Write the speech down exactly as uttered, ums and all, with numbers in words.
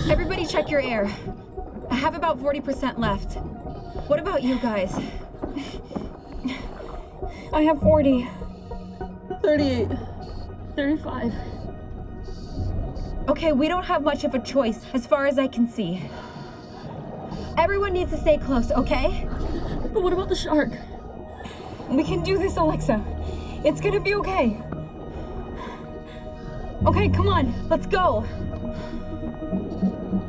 Everybody check your air. I have about forty percent left. What about you guys? I have forty. thirty-eight. thirty-five. Okay, we don't have much of a choice, as far as I can see. Everyone needs to stay close, okay? But what about the shark? We can do this, Alexa. It's gonna be okay. Okay, come on, let's go.